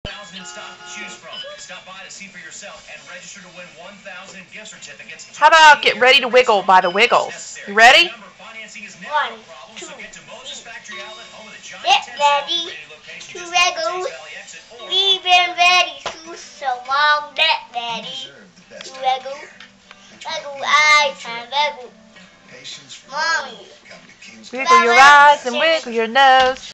In stock to choose from. Stop by to see for yourself and register to win 1,000 gift certificates. How about Get Ready to Wiggle by the Wiggles? You ready? 1, 2, 3. Get ready to wiggle. We've been ready so long. Get ready to wiggle. Wiggle eyes and wiggle. Mommy. Wiggle your eyes and wiggle your nose.